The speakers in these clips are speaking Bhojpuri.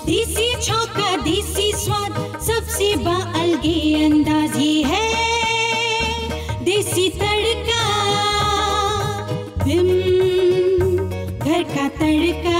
देसी छौका देसी स्वाद सबसे बाअलगे अंदाज ये है देसी तड़का घर का तड़का।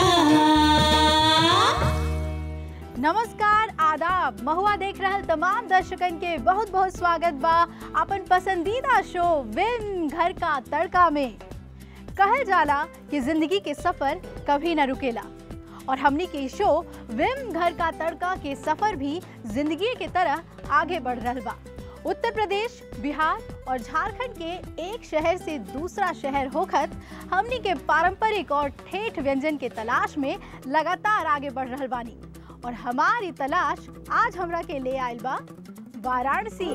नमस्कार, आदाब, महुआ देख रहल तमाम दर्शकन के बहुत बहुत स्वागत बा अपन पसंदीदा शो विम घर का तड़का में। कहल जाला कि जिंदगी के सफर कभी न रुकेला और हमनी के शो विम घर का तड़का के सफर भी जिंदगी के तरह आगे बढ़ रहल बा। उत्तर प्रदेश, बिहार और झारखंड के एक शहर से दूसरा शहर होखत हमनी के पारंपरिक और ठेठ व्यंजन के तलाश में लगातार आगे बढ़ रहल बानी और हमारी तलाश आज हमरा के ले आयल बा वाराणसी।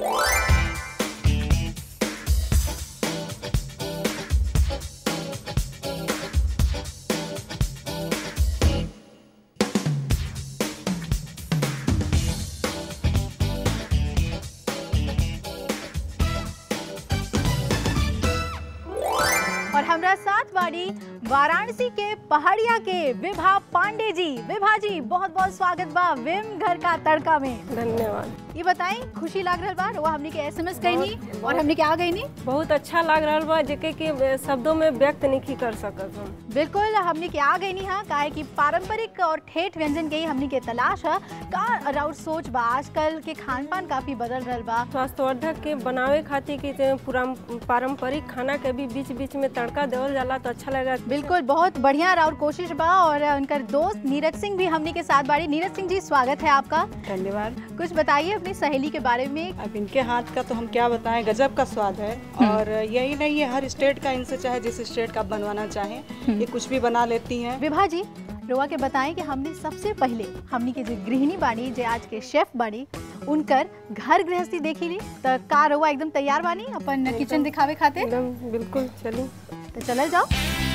और हमरा साथ बाड़ी वाराणसी के पहाड़िया के विभा पांडे जी। विभा जी, बहुत बहुत स्वागत बा विम घर का तड़का में। धन्यवाद। ये बताई, खुशी लाग रहल बा वो हमनी के एसएमएस कईनी और हमनी के आ गईनी। बहुत अच्छा लाग रहल बा जेके के शब्दों में व्यक्त नहीं कर सकत हम। बिल्कुल हमनी के आ गईनी हां, काहे कि पारंपरिक और ठेठ व्यंजन के ही हमनी के तलाश है। का और सोच बा आजकल के खान पान काफी बदल रहल बा। स्वास्थ्यवर्धक के बनावे खातिर के पूरा पारंपरिक खाना के भी बीच बीच में तड़का देवल जाला तो अच्छा लगा। बिल्कुल, बहुत बढ़िया और कोशिश बा। और उनकर दोस्त नीरज सिंह भी हमनी के साथ बाड़ी। नीरज सिंह जी, स्वागत है आपका। धन्यवाद। कुछ बताइए अपनी सहेली के बारे में। अब इनके हाथ का तो हम क्या बताएं, गजब का स्वाद है। और यही नहीं है, हर स्टेट का इनसे चाहे जिस स्टेट का बनवाना चाहें ये कुछ भी बना लेती हैं। विभा जी, रोआ के बताएं कि हमने सबसे पहले हमनी के जो गृहिणी बानी, जो आज के शेफ बानी, उनकर घर गृहस्थी देखी ली तो का रोआ एकदम तैयार बानी अपन किचन दिखावे खातिर? एकदम बिल्कुल। चलिए तो चले जाओ।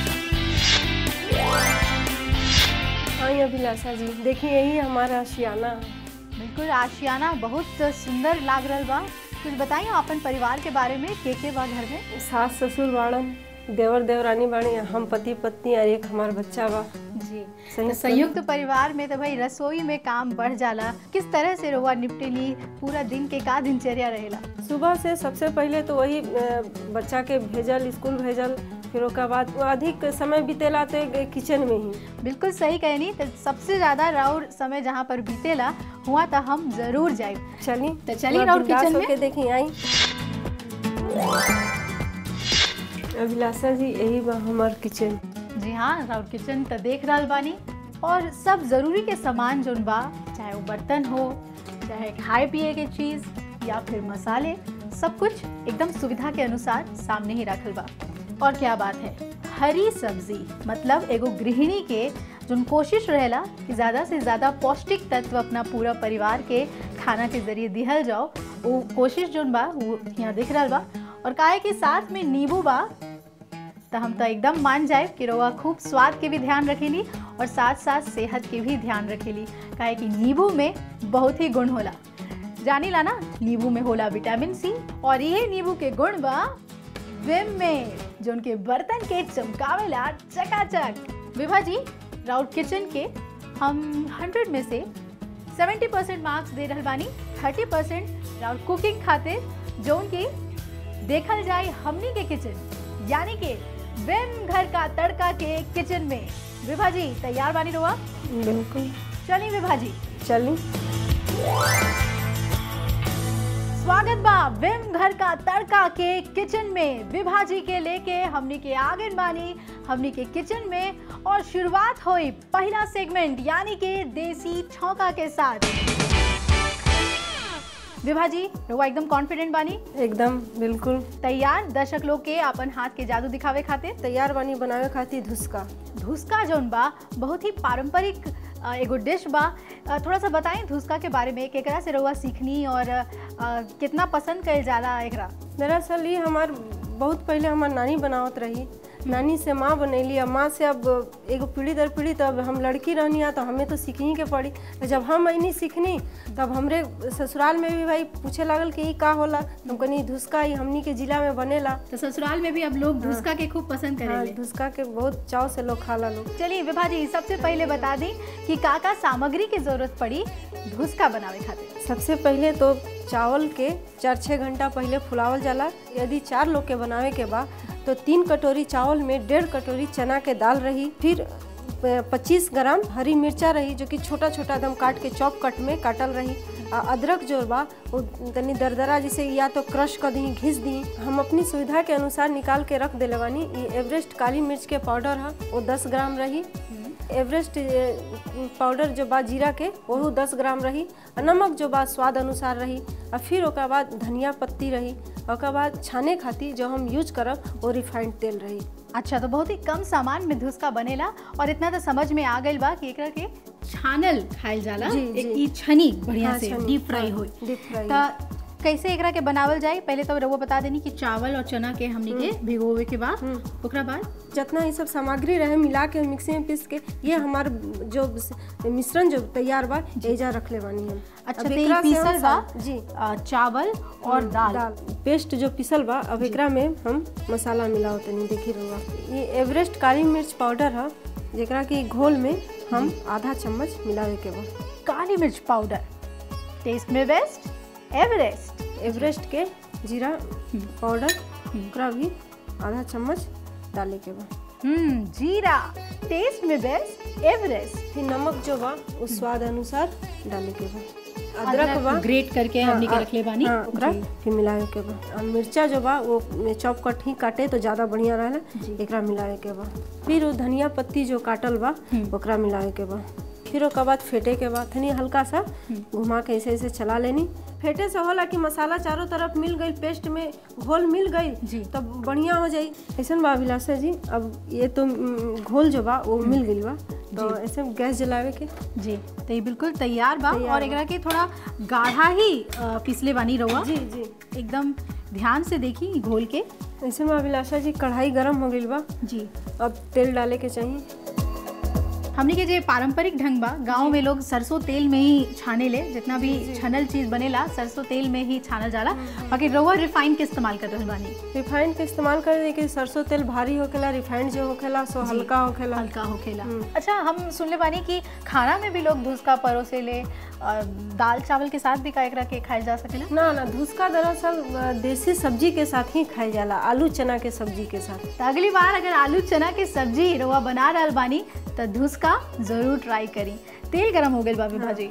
हाँ अभिलाषा जी, देखिए यही हमारा आशियाना। बिल्कुल, आशियाना बहुत सुंदर लाग रहल बा। कुछ बताइए अपन परिवार के बारे में, के बा घर में? सास ससुर बाड़न, देवर देवरानी बाड़ी, हम पति पत्नी और एक हमार बच्चा बा जी। तो संयुक्त परिवार में तो भाई रसोई में काम बढ़ जाला। किस तरह से रोआ निपटेली पूरा दिन के का दिनचर्या रहेला? सुबह से सबसे पहले तो वही बच्चा के भेजल, स्कूल भेजल, फिर उसके बाद अधिक समय बीतेला तो किचन में ही। बिल्कुल सही कहनी। तो सबसे ज्यादा राउर समय जहाँ पर बीतेला हुआ तो हम जरूर जाए। चलिए तो चलिए राउर किचन में। देखिए आई अभिलाषा जी, यही बा हमार किचन। जी हाँ, राउर किचन तो देख रहल बानी और सब जरूरी के सामान जोन बा, चाहे वो बर्तन हो, चाहे खाए पिए के चीज या फिर मसाले, सब कुछ एकदम सुविधा के अनुसार सामने ही रखल बा। और क्या बात है, हरी सब्जी, मतलब एगो गृहिणी के जोन कोशिश रहेला कि ज़्यादा से ज़्यादा पौष्टिक तत्व अपना पूरा परिवार के खाना के जरिए दिहल जाओ, वो कोशिश जोन बा वो यहाँ दिख रहल बा। और काहे कि साथ में नींबू बा तो हम तो एकदम मान जाए कि रोआ खूब स्वाद के भी ध्यान रखेली और साथ साथ सेहत के भी ध्यान रखेली, काहे कि नींबू में बहुत ही गुण होला। जानी ला ना, नींबू में होला विटामिन सी और ये नींबू के गुण बा विम में, जो उनके बर्तन के चमकावेला चकाचक। विभा जी, राउर किचन के हम 100 में से 70% मार्क्स दे रहल बानी। 30% राउर कुकिंग खातिर, जो उनकी देखल जाए हमनी के किचन यानी कि विम घर का तड़का के किचन में। विभा जी, तैयार बानी रोआ? बिल्कुल। चलिए विभा जी, चलिए। स्वागत बा विम घर का तड़का के किचन में। विभा जी के लेके हमनी के आगे बानी हमनी के किचन में और शुरुआत हुई पहला सेगमेंट यानी कि देसी छौंका के साथ। विभा जी, रोआ एकदम कॉन्फिडेंट बानी? एकदम बिल्कुल तैयार दर्शक लोग के अपन हाथ के जादू दिखावे खातिर? तैयार बानी बनावे खातिर धुसका। धुसका जोन बा बहुत ही पारंपरिक एगो डिश बा। थोड़ा सा बताएं धुसका के बारे में, केकरा से रोआ सीखनी और कितना पसंद कइल जाला एकरा? दरअसल ये हमार बहुत पहले हमार नानी बनावत रही, नानी से माँ बनैली, अब माँ से अब एगो पीढ़ी दर पीढ़ी, तब हम लड़की रहनी है तो हमें तो सीखनी के पड़ी। तो जब हम ऐनी सीखनी तब हमरे ससुराल में भी भाई पूछे लागल कि ई का होला, हम कहनी धुसका ई हमनी के जिला में बनेला। तो ससुराल में भी अब लोग धुसका के खूब पसंद हाँ, करेंगे। धुसका के बहुत चाव से लोग खाला लोग। चलिए विभा जी, सबसे पहले बता दी कि का सामग्री की जरूरत पड़ी धुसका बनावे खातिर। सबसे पहले तो चावल के 4-6 घंटा पहले फुलावल जाला। यदि 4 लोग के बनावे के बा तो 3 कटोरी चावल में 1.5 कटोरी चना के दाल रही, फिर 25 ग्राम हरी मिर्चा रही जो कि छोटा छोटा एकदम काट के चॉप कट में काटल रही। अदरक जो बा वो तनी दरदरा जिसे या तो क्रश कर दी, घिस दी। हम अपनी सुविधा के अनुसार निकाल के रख देले बानी। ये एवरेस्ट काली मिर्च के पाउडर है वो 10 ग्राम रही। एवरेस्ट पाउडर जो बा जीरा के वो 10 ग्राम रही। नमक जो बा स्वाद अनुसार रही। और फिर ओकर बाद धनिया पत्ती रही। ओकर बाद छाने खातिर जो हम यूज करब वो रिफाइंड तेल रही। अच्छा, तो बहुत ही कम सामान में धुसका बनेला और इतना तो समझ में आ गई बा कि एकरा के छानल खाइल जाला। जी, एक जी। ई छनी बढ़िया हाँ, से छनी, डीप फ्राई हाँ, होई। Deep fry. तो कैसे एकरा के बनावल जाए? पहले तो रउआ बता देनी कि चावल और चना के हमनी के भिगोवे के बाद ओकरा बाद जितना ये सब सामग्री रहे मिला के मिक्सी में पीस के ये हमार जो मिश्रण जो तैयार बा एजा रख ले बानी हम। अच्छा, अब तो एकरा ये से पीसल हम बा जी चावल और दाल। पेस्ट जो पिसल बा अब एकरा में हम मसाला मिलाओ तनी देखी रहुआ। ये एवरेस्ट काली मिर्च पाउडर है जेकरा के घोल में हम आधा चम्मच मिलावे के बा। काली मिर्च पाउडर टेस्ट में बेस्ट एवरेस्ट के जीरा पाउडर ओकरा भी आधा चम्मच डाले के बा। जीरा टेस्ट में बेस्ट एवरेस्ट। फिर नमक जो बा उस स्वाद अनुसार डाले के बा। अदरक बा ग्रेट करके हमनी के रखले बानी। हाँ, ओकरा फिर मिलावे के बा। और मिर्चा जो बा वो चॉप कट ही काटे तो ज्यादा बढ़िया रहेला, एकरा मिलावे के बा। फिर वो धनिया पत्ती जो काटल बा ओकरा मिलावे के बा। फिर ओकर बाद फेटे के बाद थनी हल्का सा घुमा के ऐसे ऐसे चला लेनी। फेटे से होला कि मसाला चारों तरफ मिल गई, पेस्ट में घोल मिल गई तब बढ़िया हो जाई। ऐसा बा अभिलाषा जी, अब ये तो घोल जो बा वो मिल गई बा तो ऐसे गैस जलावे के जी। तो ये बिल्कुल तैयार बा और एकरा के थोड़ा गाढ़ा ही पिसले बानी रहुआ। जी जी एकदम ध्यान से देखी घोल के। ऐसे में अभिलाषा जी कढ़ाई गरम हो गई बा जी। अब तेल डाले के चाहिए। हमनी के जो पारंपरिक ढंग बा गांव में लोग सरसों तेल में ही छाने ले, जितना भी छनल चीज बनेला सरसों तेल में ही छानल जाला। बाकी रउआ रिफाइन के इस्तेमाल कर रहल बानी। रिफाइंड के इस्तेमाल कर दे कि सरसों तेल भारी होखेला, रिफाइंड जो होखेला सो हल्का होखेला। हल्का होखेला। अच्छा, हम सुनले बानी कि खाना में भी लोग धुसका परोसे ले और दाल चावल के साथ भी का एकरा के खाए जा सकेला? ना ना, धुसका दरअसल देसी सब्जी के साथ ही खाई जाला, आलू चना के सब्जी के साथ। तो अगली बार अगर आलू चना के सब्जी रउआ बना रहल बानी तो धुसका जरूर ट्राई करी। तेल गरम हो गइल बा विभा जी।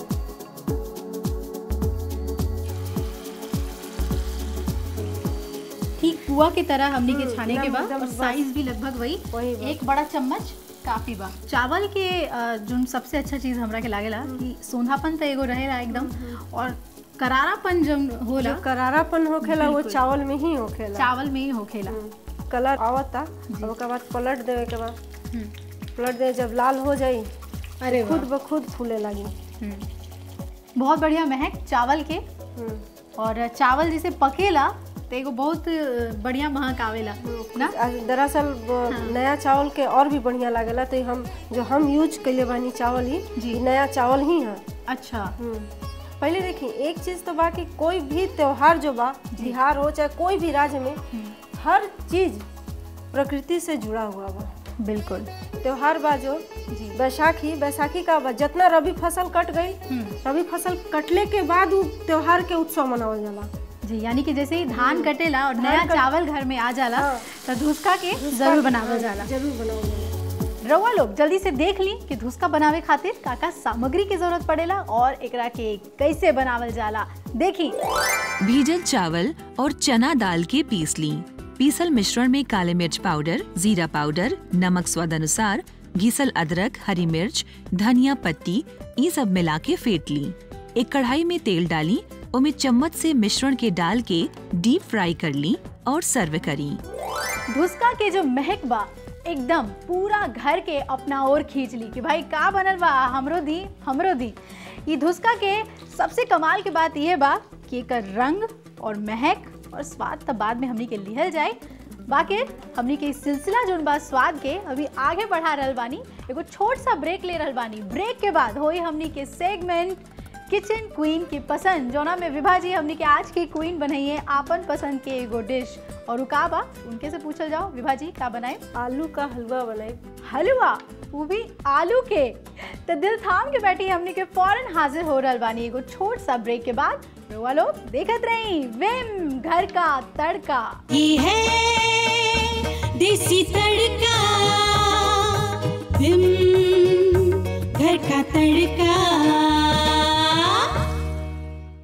ठीक पुआ की तरह हमनी के छाने के बाद और साइज भी लगभग वही एक बड़ा चम्मच काफी बा। चावल के जो सबसे अच्छा चीज हमरा के लागेला कि सोंधापन तो एगो रहेला एकदम, और करारापन जो होला, जो करारापन होखेला वो चावल में ही होखेला। चावल में ही होखेला। कलर आवता ओकर बाद पलट देवे के बाद पलट दे, जब लाल हो जाई अरे खुद ब खुद फूले लगी। बहुत बढ़िया महक चावल के। और चावल जैसे पकेला तो एगो बहुत बढ़िया महक आवेला ना। दरअसल नया चावल के और भी बढ़िया लागेला। तो हम यूज कैले बानी चावल ही नया चावल ही है। अच्छा, पहले देखिए एक चीज तो बा कि कोई भी त्योहार जो बा बिहार हो चाहे कोई भी राज्य में हर चीज प्रकृति से जुड़ा हुआ बा। बिल्कुल। त्योहार बा जो बैसाखी का बा, जितना रबी फसल कट गई रबी फसल कटले के बाद वो त्योहार के उत्सव मनावल जाला जी। यानी कि जैसे ही धान कटेला और नया चावल घर में आ जाला तो धुसका के जरूर बनावल जाला। जरूर बनावल जाला। रउआ लोग जल्दी से देख ली कि धुसका बनावे खातिर का सामग्री की जरूरत पड़ेला और एकरा के कैसे बनावल जाला। देखी, भीजल चावल और चना दाल के पीस ली। पीसल मिश्रण में काले मिर्च पाउडर, जीरा पाउडर, नमक स्वाद अनुसार, घिसल अदरक, हरी मिर्च, धनिया पत्ती ये सब मिला के फेंट ली। एक कढ़ाई में तेल डाली, उनमें चम्मच से मिश्रण के डाल के डीप फ्राई कर ली और सर्व करी। धुसका के जो महक बा एकदम पूरा घर के अपना ओर खींच ली कि भाई का बनल बा, हमरो दी। ये धुसका के सबसे कमाल की बात ये बा कि एकर रंग और महक और स्वाद तब बाद में हमनी के लिहल जाए, बाकी हमनी के इस सिलसिला जोन बा स्वाद के अभी आगे बढ़ा रहल बानी। एगो छोट सा ब्रेक ले रहल बानी। ब्रेक के बाद होई हमनी के सेगमेंट किचन क्वीन की पसंद, जोना में विभा जी हमनी के आज की क्वीन बनाइए आपन पसंद के एगो डिश। और का बा उनके से पूछल जाओ, विभा जी का बनाए? आलू का हलवा बनाए। हलवा, वो भी आलू के। तो दिल थाम के बैठी हमनी के फौरन हाजिर हो रहल बानी एगो छोट सा ब्रेक के बाद। रोवा लोग देखत रही विम घर का तड़का। ये है देसी तड़का।